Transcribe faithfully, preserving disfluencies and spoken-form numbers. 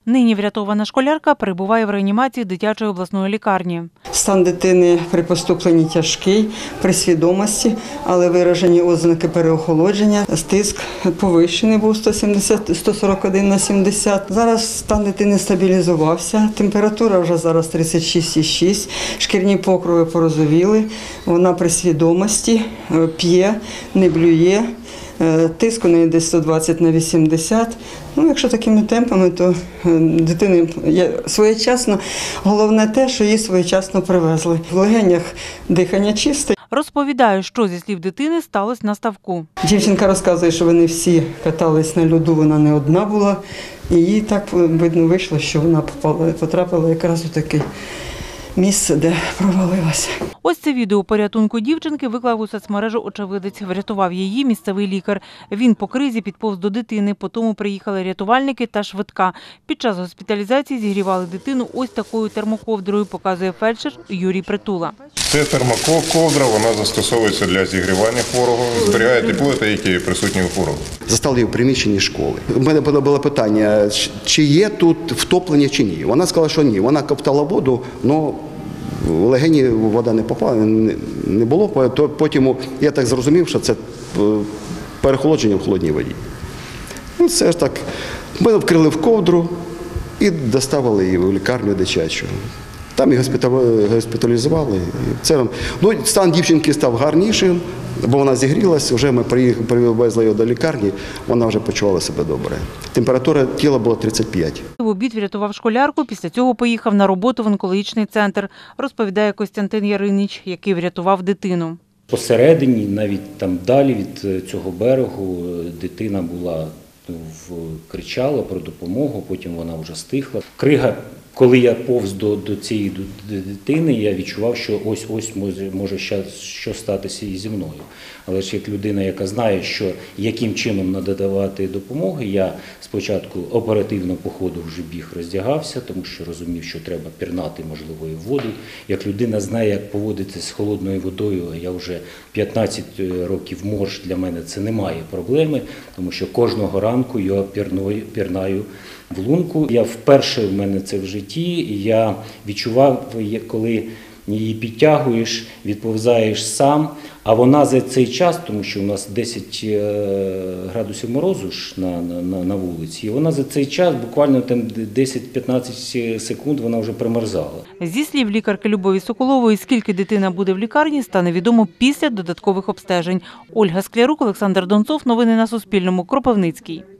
Нині врятована школярка перебуває в реанімації дитячої обласної лікарні. Стан дитини при поступленні тяжкий, при свідомості, але виражені ознаки переохолодження. Тиск повищений був сто сімдесят, сто сорок один на сімдесят. Зараз стан дитини стабілізувався, температура вже зараз тридцять шість цілих шість, шкірні покрови порозовіли, вона при свідомості, п'є, не блює. Тиск у неї десь сто двадцять на вісімдесят. Ну, якщо такими темпами, то дитини своєчасно. Головне те, що її своєчасно привезли. В легенях дихання чисте. Розповідає, що зі слів дитини сталося на ставку. Дівчинка розказує, що вони всі катались на льоду, вона не одна була. І їй так, видно, вийшло, що вона попала, потрапила якраз у таке місце, де провалилася. Ось це відео порятунку дівчинки виклав у соцмережу очевидець. Врятував її місцевий лікар. Він по кризі підповз до дитини, потім приїхали рятувальники та швидка. Під час госпіталізації зігрівали дитину ось такою термоковдрою, показує фельдшер Юрій Притула. Це термоковдра, вона застосовується для зігрівання хворого, зберігає тепло, яке присутнє у хворого. Застали її в приміщенні школи. У мене було питання, чи є тут втоплення, чи ні. Вона сказала, що ні. Вона ковтала воду, але в легені вода не попала, не було. Потім я так зрозумів, що це переохолодження в холодній воді. Ну, це ж так. Ми вкрили в ковдру і доставили її в лікарню дитячу. Там її госпіталізували. Це, ну, стан дівчинки став гарнішим, бо вона зігрілася. Вже ми привезли її до лікарні, вона вже почувала себе добре. Температура тіла була тридцять п'ять. В обід врятував школярку, після цього поїхав на роботу в онкологічний центр, розповідає Костянтин Яринич, який врятував дитину. Посередині, навіть там далі від цього берегу, дитина була, кричала про допомогу, потім вона вже стихла. Крига, коли я повз до, до цієї дитини, я відчував, що ось-ось може, може що статися і зі мною. Але ж як людина, яка знає, що яким чином надавати допомоги, я спочатку оперативно по ходу вже біг, роздягався, тому що розумів, що треба пірнати, можливо, і в воду. Як людина знає, як поводитися з холодною водою, а я вже п'ятнадцять років морж, для мене це немає проблеми, тому що кожного ранку я пірнаю в лунку. Я вперше в мене це в житті, і я відчував, коли її підтягуєш, відповзаєш сам, а вона за цей час, тому що у нас десять градусів морозу ж на, на, на вулиці, і вона за цей час, буквально там десять-п'ятнадцять секунд, вона вже примерзала. Зі слів лікарки Любові Соколової, скільки дитина буде в лікарні, стане відомо після додаткових обстежень. Ольга Склярук, Олександр Донцов. Новини на Суспільному. Кропивницький.